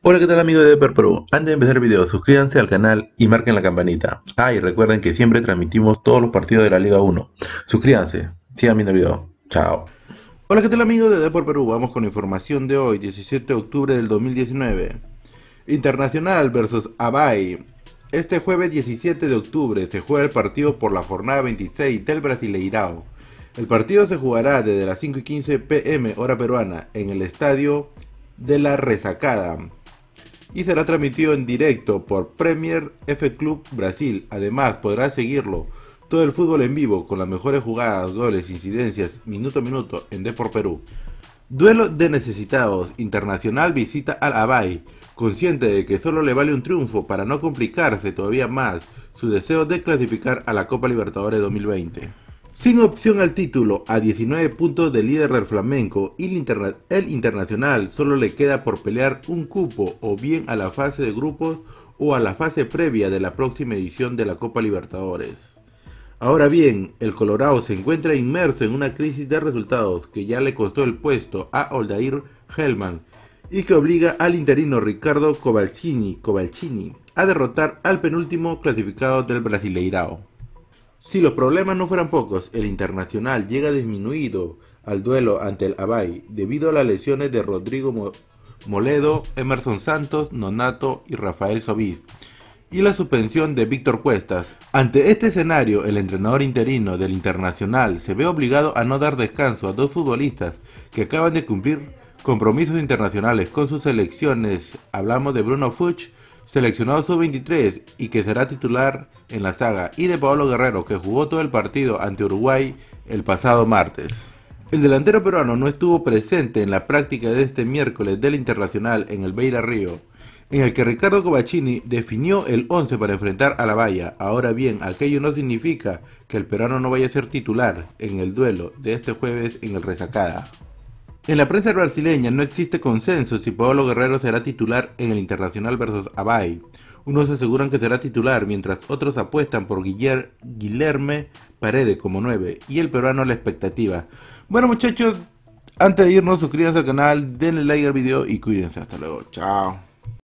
Hola, ¿qué tal amigos de Depor Perú? Antes de empezar el video, suscríbanse al canal y marquen la campanita. Y recuerden que siempre transmitimos todos los partidos de la Liga 1. Suscríbanse, sigan viendo el video. Chao. Hola, ¿qué tal amigos de Depor Perú? Vamos con la información de hoy, 17 de octubre del 2019. Internacional versus Avaí. Este jueves 17 de octubre se juega el partido por la jornada 26 del Brasileirao. El partido se jugará desde las 5:15 pm hora peruana en el estadio de la Resacada y será transmitido en directo por Premier F Club Brasil. Además podrá seguirlo todo el fútbol en vivo con las mejores jugadas, goles, incidencias, minuto a minuto en Depor Perú. Duelo de necesitados. Internacional visita al Avaí, consciente de que solo le vale un triunfo para no complicarse todavía más su deseo de clasificar a la Copa Libertadores 2020. Sin opción al título, a 19 puntos del líder del Flamengo, el Internacional solo le queda por pelear un cupo o bien a la fase de grupos o a la fase previa de la próxima edición de la Copa Libertadores. Ahora bien, el Colorado se encuentra inmerso en una crisis de resultados que ya le costó el puesto a Odair Hellman y que obliga al interino Ricardo Cobalcini a derrotar al penúltimo clasificado del Brasileirao. Si los problemas no fueran pocos, el Internacional llega disminuido al duelo ante el Avaí debido a las lesiones de Rodrigo Moledo, Emerson Santos, Nonato y Rafael Sobis, y la suspensión de Víctor Cuestas. Ante este escenario, el entrenador interino del Internacional se ve obligado a no dar descanso a dos futbolistas que acaban de cumplir compromisos internacionales con sus selecciones. Hablamos de Bruno Fuchs, seleccionado sub-23 y que será titular en la saga, y de Paolo Guerrero, que jugó todo el partido ante Uruguay el pasado martes. El delantero peruano no estuvo presente en la práctica de este miércoles del Internacional en el Beira Río, en el que Ricardo Cobalcini definió el 11 para enfrentar a la Valla. Ahora bien, aquello no significa que el peruano no vaya a ser titular en el duelo de este jueves en el Resacada. En la prensa brasileña no existe consenso si Paolo Guerrero será titular en el Internacional versus Avaí. Unos aseguran que será titular, mientras otros apuestan por Guilherme Paredes como 9 y el peruano a la expectativa. Bueno muchachos, antes de irnos suscríbanse al canal, denle like al video y cuídense. Hasta luego, chao.